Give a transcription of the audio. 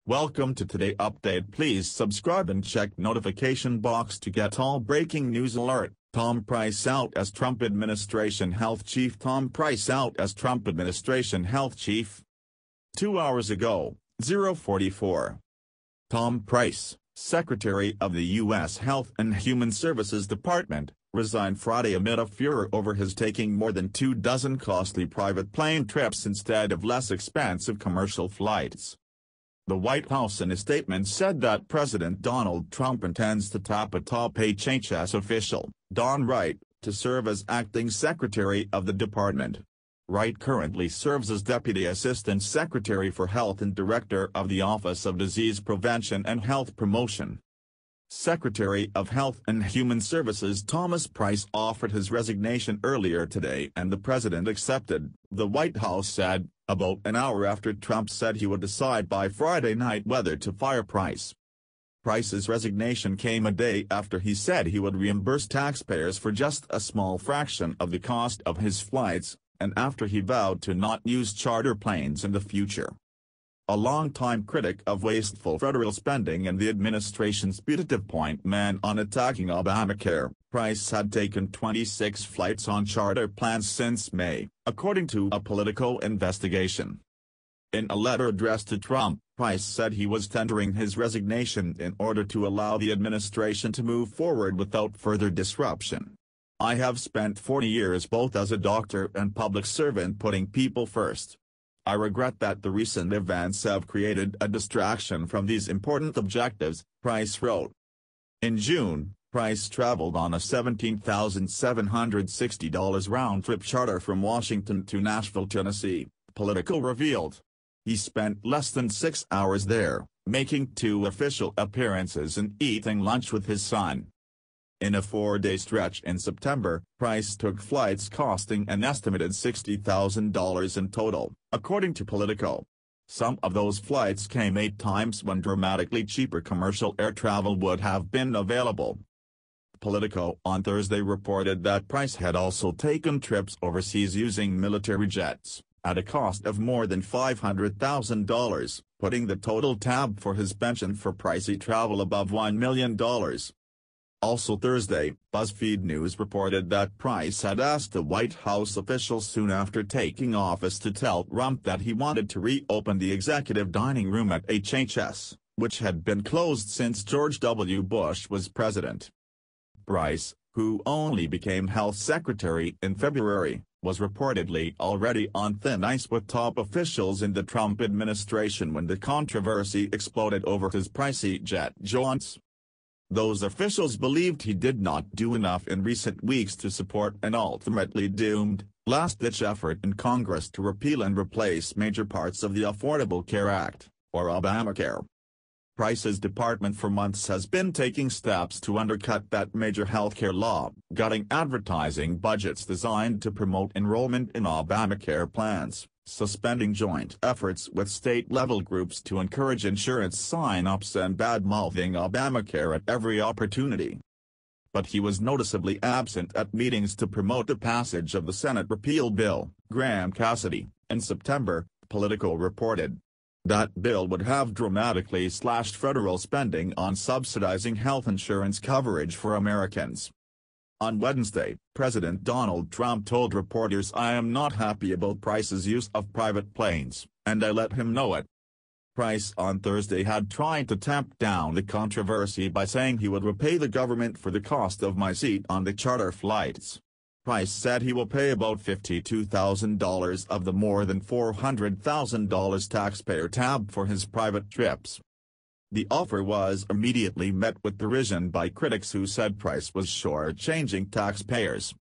Welcome to Today Update. Please subscribe and check notification box to get all breaking news alert. Tom Price out as Trump administration health chief. Tom Price out as Trump administration health chief. 2 hours ago, 0:44. Tom Price, Secretary of the U.S. Health and Human Services Department, resigned Friday amid a furor over his taking more than 24 costly private plane trips instead of less expensive commercial flights. The White House in a statement said that President Donald Trump intends to tap a top HHS official, Don Wright, to serve as acting Secretary of the department. Wright currently serves as Deputy Assistant Secretary for Health and Director of the Office of Disease Prevention and Health Promotion. Secretary of Health and Human Services Thomas Price offered his resignation earlier today and the president accepted, the White House said, about an hour after Trump said he would decide by Friday night whether to fire Price. Price's resignation came a day after he said he would reimburse taxpayers for just a small fraction of the cost of his flights, and after he vowed to not use charter planes in the future. A longtime critic of wasteful federal spending and the administration's putative point man on attacking Obamacare, Price had taken 26 flights on charter plans since May, according to a Politico investigation. In a letter addressed to Trump, Price said he was tendering his resignation in order to allow the administration to move forward without further disruption. "I have spent 40 years both as a doctor and public servant putting people first. I regret that the recent events have created a distraction from these important objectives," Price wrote. In June, Price traveled on a $17,760 round-trip charter from Washington to Nashville, Tennessee, Politico revealed. He spent less than 6 hours there, making 2 official appearances and eating lunch with his son. In a 4-day stretch in September, Price took flights costing an estimated $60,000 in total, according to Politico. Some of those flights came 8 times when dramatically cheaper commercial air travel would have been available. Politico on Thursday reported that Price had also taken trips overseas using military jets, at a cost of more than $500,000, putting the total tab for his pension for pricey travel above $1 million. Also Thursday, BuzzFeed News reported that Price had asked a White House official soon after taking office to tell Trump that he wanted to reopen the executive dining room at HHS, which had been closed since George W. Bush was president. Price, who only became health secretary in February, was reportedly already on thin ice with top officials in the Trump administration when the controversy exploded over his pricey jet jaunts. Those officials believed he did not do enough in recent weeks to support an ultimately doomed, last-ditch effort in Congress to repeal and replace major parts of the Affordable Care Act, or Obamacare. Price's department for months has been taking steps to undercut that major healthcare law, gutting advertising budgets designed to promote enrollment in Obamacare plans, suspending joint efforts with state-level groups to encourage insurance sign-ups and bad-mouthing Obamacare at every opportunity. But he was noticeably absent at meetings to promote the passage of the Senate repeal bill, Graham Cassidy, in September, Politico reported. That bill would have dramatically slashed federal spending on subsidizing health insurance coverage for Americans. On Wednesday, President Donald Trump told reporters, "I am not happy about Price's use of private planes, and I let him know it." Price on Thursday had tried to tamp down the controversy by saying he would repay the government for the cost of my seat on the charter flights. Price said he will pay about $52,000 of the more than $400,000 taxpayer tab for his private trips. The offer was immediately met with derision by critics who said Price was short-changing taxpayers.